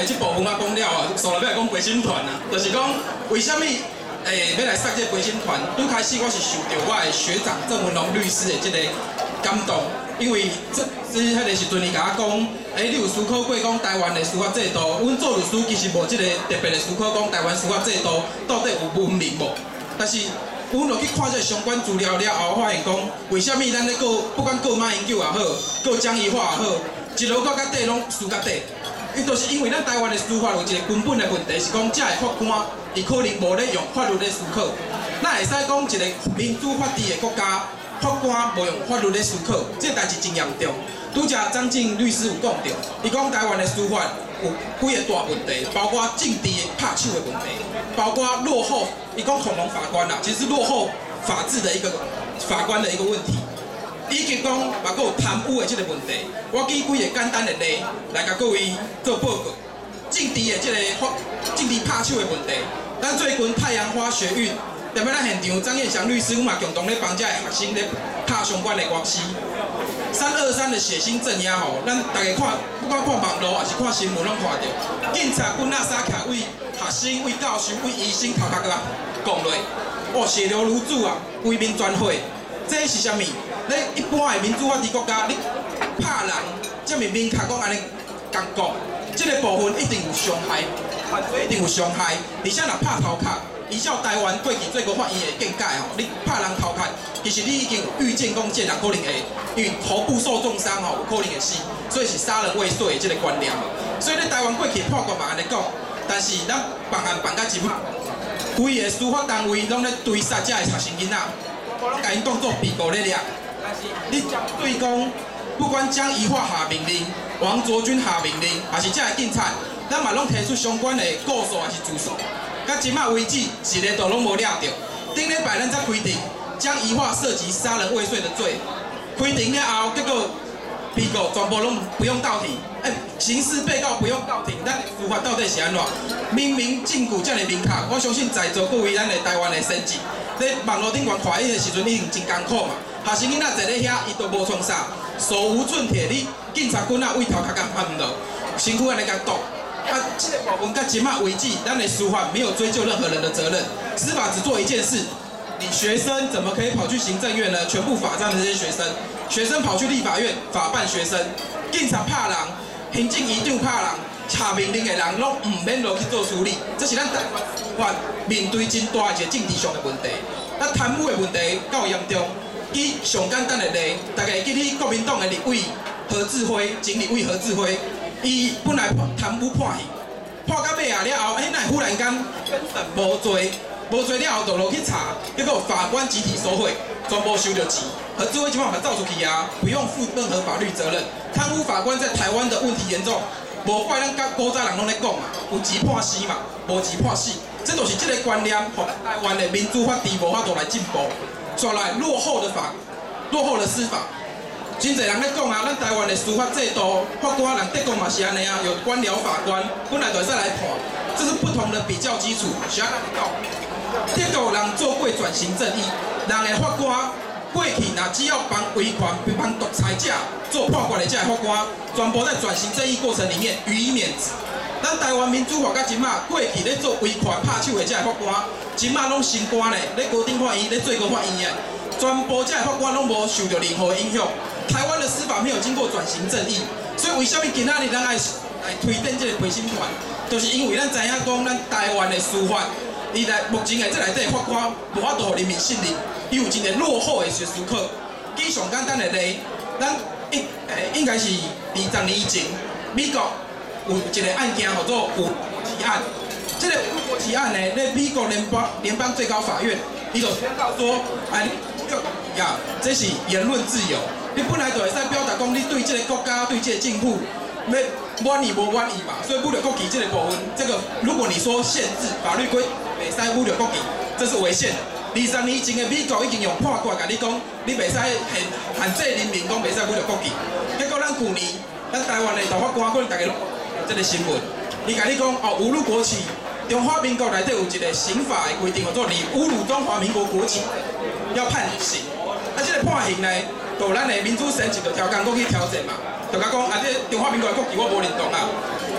的这部分啊讲了啊，所来要来讲陪审团啊，就是讲为什么要来上这陪审团？拄开始我是受到我的学长郑文龙律师的这个感动，因为迄个时阵伊甲我讲，你有思考过讲台湾的司法制度？阮做律师其实无这个特别的思考，讲台湾司法制度到底有文明无？但是阮落去看这相关资料了后，发现讲为什么咱咧告不管告马英九也好，告江宜桦也好，一路到底拢输到底。伊就是因为咱台湾的司法有一个根本的问题，是讲这个法官伊可能无咧用法律咧思考。咱会使讲一个民主法治的国家，法官无用法律咧思考，这代志真严重。拄则张静律师有讲到，伊讲台湾的司法有几个大问题，包括政治的拍手的问题，包括落后，伊讲恐龙法官啦，其实是落后法治的一个法官的一个问题。以及讲，嘛佫有贪污的这个问题，我举几个简单的例来甲各位做报告。政治的这个政治拍手的问题，咱最近太阳花学运，踮咧咱现场，张燕祥律师，阮嘛共同咧帮这个学生咧拍相关的官司。323的血腥镇压吼，咱大家看，不管看网络还是看新闻，拢看到，警察军啊杀起来，为学生、为教授、为医生头壳甲讲落，哦，血流如注啊，为民转血，这是啥物？咱一般的民主法治国家，你拍人，这么明确讲安尼讲讲，这个部分一定有伤害，一定有伤害。而且若拍头壳，依照台湾过去最高法院的见解吼，你拍人头壳，其实你已经有预见讲这人可能会因为头部受重伤吼，有可能会死，所以是杀人未遂的这个观念。所以咧台湾过去判决嘛安尼讲，但是咱办案办甲真歹，规个司法单位拢咧追杀这个学生囡仔，拢甲因当作被告咧抓。但是你对讲，不管江宜桦下命令、王卓君下命令，还是这个警察，咱嘛拢提出相关的告诉还是自诉。到今仔为止，一个都拢无抓到。顶礼拜咱才规定，江宜桦涉及杀人未遂的罪，规定了后，结果被告全部拢不用到庭。刑事被告不用到庭，咱司法到底是安怎？明明证据这么明确，我相信在座各位咱的台湾的先进，在网络顶悬看伊的时阵，已经真艰苦嘛。学生囡仔坐咧遐，伊都无创啥，手无寸铁，你警察军啊为头壳甲拍唔落，身躯安尼甲剁。这个部分到今仔为止，咱的司法没有追究任何人的责任，司法只做一件事：你学生怎么可以跑去行政院呢？全部法战的这些学生，学生跑去立法院法办学生，警察拍人，行政院长拍人，下命令的人拢唔免落去做处理，这是咱台湾司法面对真大一个政治上的问题。咱贪污的问题够严重。举上简单的例，大家记得国民党的立委何志辉，前立委何志辉，伊本来贪污判刑，判到尾啊了后，那忽然间无罪了后就落去查，结果法官集体收贿，全部收到钱。何志辉即马把走出去啊，不用负任何法律责任。贪污法官在台湾的问题严重，无怪咱古早人拢咧讲嘛，有钱判死嘛，无钱判死，这就是这个观念，互咱台湾的民主法治无法度来进步。转来落后的司法，真侪人咧讲啊，咱台湾的司法制度，法官人德国嘛是安尼啊，有官僚法官，本来就会使来判，这是不同的比较基础。是安尼讲，德国人做过转型正义，人的法官过去若只要帮威权、帮独裁者做判决的这个法官，全部在转型正义过程里面予以免职。咱台湾民主法到今仔，过去咧做威权拍手的这个法官，今仔拢升官咧，咧高等法院、咧最高法院的，全部这个法官拢无受到任何的影响。台湾的司法没有经过转型正义，所以为什么今仔日咱爱来推荐这个陪审团，就是因为咱知影讲，咱台湾的司法，伊来目前的这内底法官无法度互人民信任，伊有真个落后的学思考。举上简单的例，咱应该是20年以前，美国。有一个案件叫做五国旗案，这个五国旗案呢，在美国联邦最高法院，伊就宣告说，这是言论自由，你本来就会使表达讲你对这个国家、对这个政府要满意无满意嘛，所以侮辱国旗这个部分，这个如果你说限制法律规，袂使侮辱国旗，这是违宪的。20年前的美国已经用判决甲你讲，你袂使限制人民讲袂使侮辱国旗，结果咱去年，咱台湾的大法官可能大家拢。这个新闻，伊甲你讲哦，侮辱国旗，中华民国内底有一个刑法的规定，叫做你侮辱中华民国国旗，要判刑。啊，这个判刑呢，就咱的民主审一个条件过去调整嘛，就甲讲啊，这中华民国的国旗我无认同啊，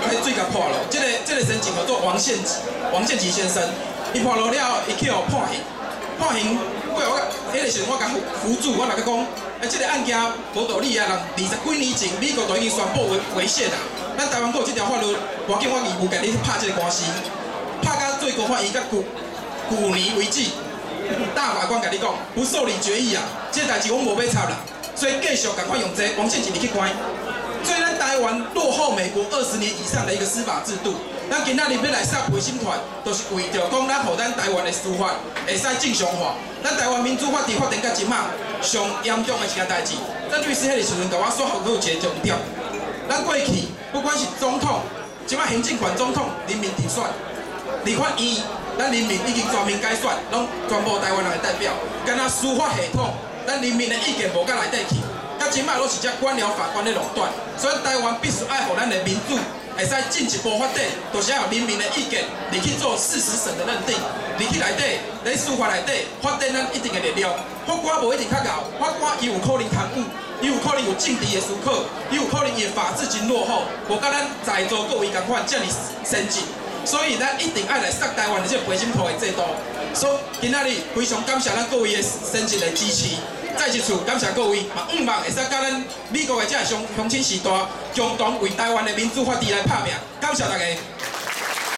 水甲破了。这个神警叫做王献吉先生，伊破了了，伊去互判刑，判刑过我迄个时阵我甲扶助，我来甲讲，这个案件无道理啊，人20几年前美国都已经宣布违宪啦，咱台湾阁有这条法律，无要紧我义务甲你拍这个官司，拍到最高法院甲旧年为止。 大法官甲你讲，不受理决议啊，这代志我无要插啦，所以继续赶快用这王献吉入去关。所以咱台湾落后美国20年以上的一个司法制度，咱今仔日要来杀陪审团，都是为着讲咱互咱台湾的司法会使正常化。咱台湾民主法治发展到即马，上严重的一件代志，咱律师迄个时阵甲我说好有一个重点，咱过去不管是总统，即马行政权总统人民直选，立法院。 咱人民已经全面改选，拢全部台湾人的代表。敢若司法系统，咱人民的意见无甲内底去，到即摆拢是只官僚法官咧垄断。所以台湾必须爱互咱的民主会使进一步发展，就是要有人民的意见，你去做事实审的认定，你去内底，在司法内底发展咱一定的力量。法官无一定较高，法官伊有可能贪污，伊有可能有政治的思考，伊有可能伊的法制真落后，无甲咱在座各位共款遮尔先进。 所以咱一定爱来杀台湾的这陪审团的制度。所以今仔日非常感谢咱各位的深切的支持，再一次感谢各位，嘛毋望会使甲咱美国的这乡亲时代共同为台湾的民主法治来拍拼。感谢大家。